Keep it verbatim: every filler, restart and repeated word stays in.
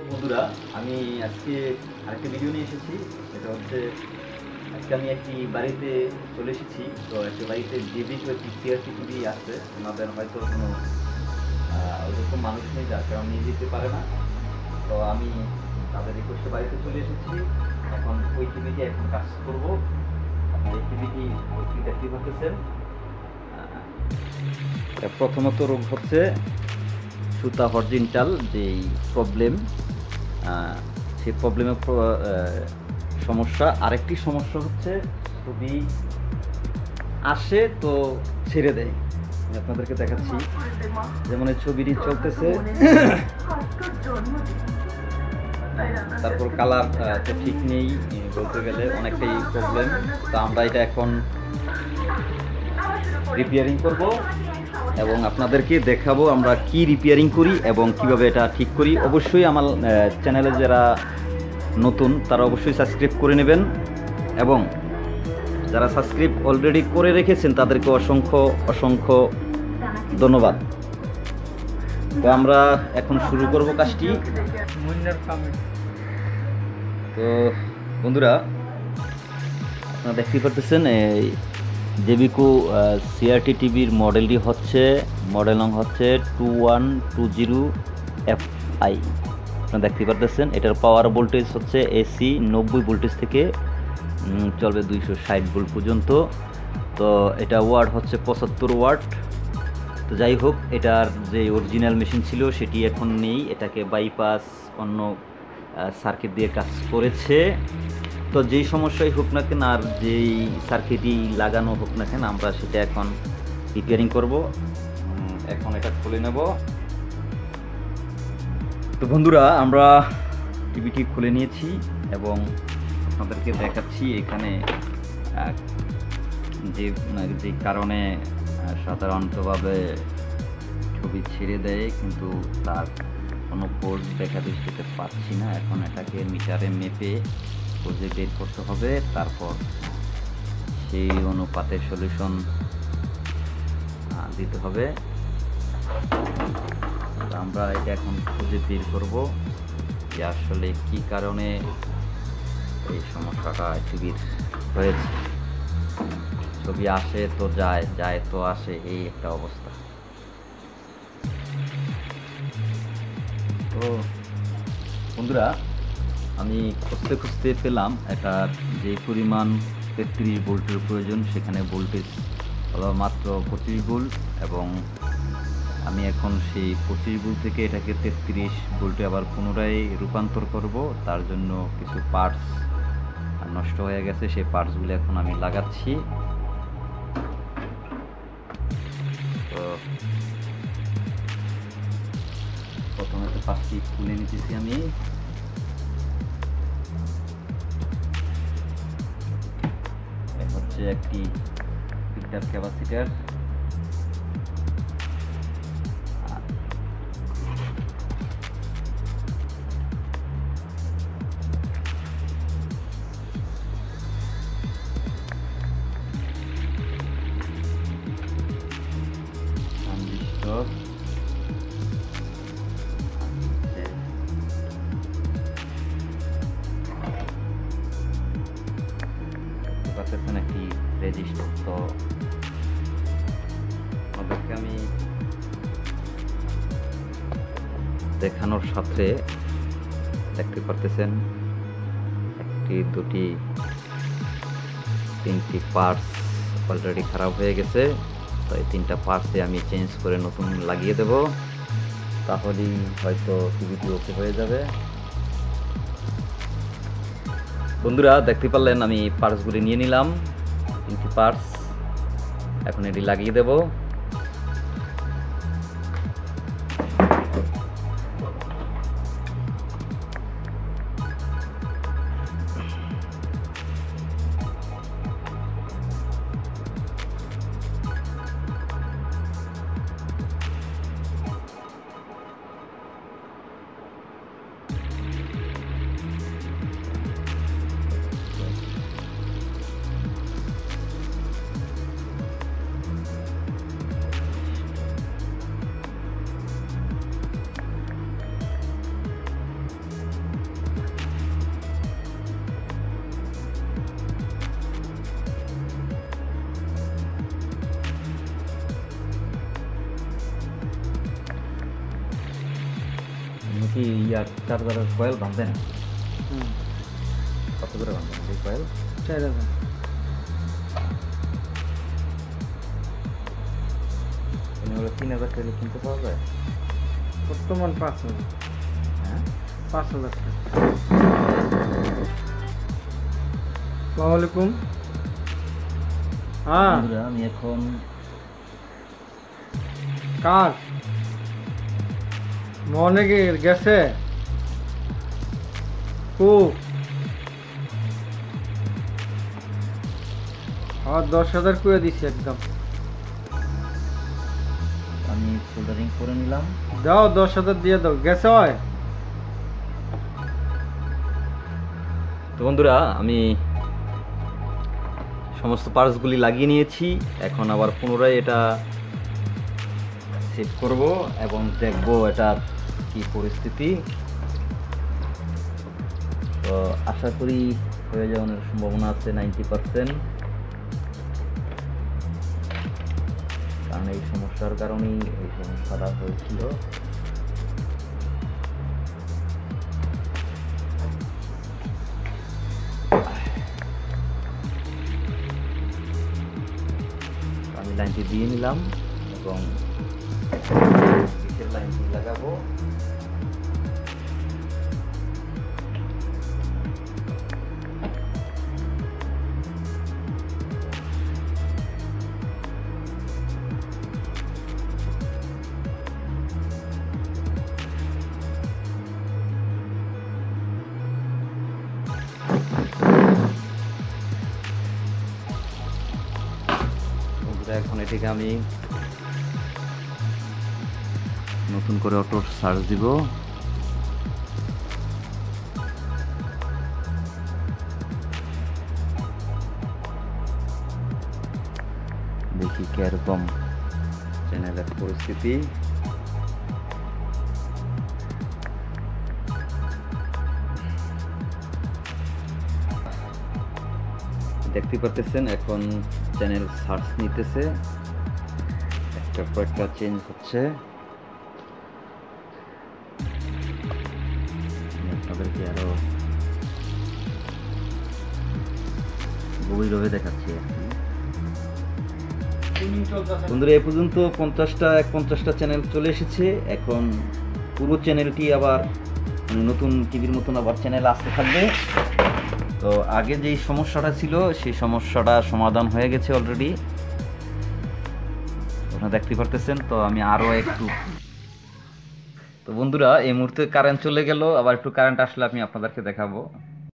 বন্ধুরা, আমি আজকে আরেকটা ভিডিও নিয়ে এসেছি। এটা হচ্ছে আজকে আমি একটি বাড়িতে চলে এসেছি। তো একটা বাড়িতে জেবি একটি সিআরটি টিভি আছে, ওনাদের হয়তো কোনো ওরকম মানুষ নেই, যার কারণে নিয়ে যেতে পারে না। তো আমি তাদের রিকোয়েস্টে বাড়িতে চলে এসেছি। এখন ওই টিভিটি এখন কাজ করবো। এই টিভিটি দেখতে পাচ্ছেন, প্রথমত রোগ হচ্ছে সুতা হরিজন্টাল যেই প্রবলেম, সেই প্রবলেমের সমস্যা। আরেকটি সমস্যা হচ্ছে ছবি আসে তো ছেড়ে দেয়। আমি আপনাদেরকে দেখাচ্ছি, যেমন এই ছবিটি চলতেছে, তারপর কালার তো ঠিক নেই, বলতে গেলে অনেকটাই প্রবলেম। তো আমরা এটা এখন রিপেয়ারিং করব এবং আপনাদেরকে দেখাবো আমরা কি রিপেয়ারিং করি এবং কিভাবে এটা ঠিক করি। অবশ্যই আমার চ্যানেলে যারা নতুন তারা অবশ্যই সাবস্ক্রাইব করে নেবেন, এবং যারা সাবস্ক্রাইব অলরেডি করে রেখেছেন তাদেরকে অসংখ্য অসংখ্য ধন্যবাদ। তো আমরা এখন শুরু করব কাজটি। তো বন্ধুরা, আপনারা দেখতে পাচ্ছেন এই জেবিকো সিআরটি টিভির মডেলটি হচ্ছে, মডেল নং হচ্ছে two one two zero F I. আপনারা দেখতে পাচ্ছেন এটার পাওয়ার ভোল্টেজ হচ্ছে এসি নব্বই ভোল্টেজ থেকে চলবে দুইশো ষাট ভোল্ট পর্যন্ত। তো এটা ওয়াট হচ্ছে পঁচাত্তর ওয়াট। তো যাই হোক, এটার যে অরিজিনাল মেশিন ছিল সেটি এখন নেই, এটাকে বাইপাস অন্য সার্কিট দিয়ে কাজ করেছে। তো যেই সমস্যাই হোক না কেন আর যেই সার্কিটই লাগানো হোক না কেন, আমরা সেটা এখন রিপেয়ারিং করব। এখন এটা খুলে নেব। তো বন্ধুরা, আমরা টিভিটি খুলে নিয়েছি এবং আপনাদেরকে দেখাচ্ছি এখানে যে যে কারণে সাধারণতভাবে ছবি ছেড়ে দেয়, কিন্তু তার কোনো কোড দেখা দিতে পারছি না। এখন এটাকে মিটারে মেপে খুঁজে বের করতে হবে, তারপর সেই অনুপাতে সলিউশন দিতে হবে। আমরা এটা এখন খুঁজে বের করব যে আসলে কি কারণে এই সমস্যাটা টিভির হয়েছে। ছবি আসে তো যায়, যায় তো আসে, এই একটা অবস্থা। তো বন্ধুরা, আমি খুঁজতে খুঁজতে পেলাম এটা যে পরিমাণ তেত্রিশ ভোল্টের প্রয়োজন, সেখানে ভোল্টেজ হলো মাত্র পঁচিশ ভোল্ট, এবং আমি এখন সেই পঁচিশ ভোল্ট থেকে এটাকে তেত্রিশ ভোল্টে আবার পুনরায় রূপান্তর করব। তার জন্য কিছু পার্টস নষ্ট হয়ে গেছে, সেই পার্টসগুলো এখন আমি লাগাচ্ছি। তো প্রথমে তো পার্টসটি খুলে নিতেছি আমি। হচ্ছে একটি ফিল্টার ক্যাপাসিটার, ট্রানজিস্টর, একটি রেজিস্টার। তো আপনাদেরকে আমি দেখানোর সাথে দেখতে পারতেছেন একটি দুটি তিনটি পার্টস অলরেডি খারাপ হয়ে গেছে। তো এই তিনটা পার্টসে আমি চেঞ্জ করে নতুন লাগিয়ে দেব, তাহলেই হয়তো টিভিটি ওকে হয়ে যাবে। বন্ধুরা, দেখতে পারলেন আমি পার্টসগুলি নিয়ে নিলাম, তিনটি পার্টস। এখন এটি লাগিয়ে দেব। কি ইয়ার চার্জারের কয়েল বাঁধে না? হুম কত করে বাঁধে এই কয়েল? চার হাজার। এগুলো তিন হাজার টাকা কিনতে পাওয়া যায়? বর্তমান পাঁচ হাজার। হ্যাঁ পাঁচ হাজার টাকা। আসসালামু আলাইকুম। হ্যাঁ বন্ধুরা, আমি এখন কার মনে গে- গেছে কু আর দশ হাজার করে দিছি একদম। আমি সোল্ডারিং করে নিলাম। দাও দশ হাজার দিয়ে দাও, গেছে হয়। তো বন্ধুরা, আমি সমস্ত পার্টসগুলি লাগিয়ে নিয়েছি। এখন আবার পুনরায় এটা সেট করব এবং দেখব এটার কি পরিস্থিতি। তো আশা করি হয়ে যাওয়ার সম্ভাবনা আছে নাইনটি পার্সেন্ট, কারণ এই সমস্যার কারণেই এই সমস্যাটা হয়েছিল। আমি লাইনটি দিয়ে নিলাম এবং নিচের লাইনটি লাগাবো। এখন এটিকে আমি নতুন করে অটো সার্চ দিব। দেখি কিরকম চ্যানেলের পরিস্থিতি। দেখতে পাচ্ছেন এখন চ্যানেল সার্চ নিতেছে, একটা পর একটা চেঞ্জ হচ্ছে। আপনাদেরকে আরো গভীরভাবে দেখাচ্ছি আর কি। বন্ধুরা, এ পর্যন্ত পঞ্চাশটা এক পঞ্চাশটা চ্যানেল চলে এসেছে। এখন পুরো চ্যানেলটি আবার মানে নতুন টিভির মতন আবার চ্যানেল আসতে থাকবে। তো আগে যেই সমস্যাটা ছিল সেই সমস্যাটা সমাধান হয়ে গেছে অলরেডি, আপনারা দেখতে পারতেছেন। তো আমি আরও একটু, তো বন্ধুরা এই মুহূর্তে কারেন্ট চলে গেল, আবার একটু কারেন্ট আসলে আমি আপনাদেরকে দেখাবো।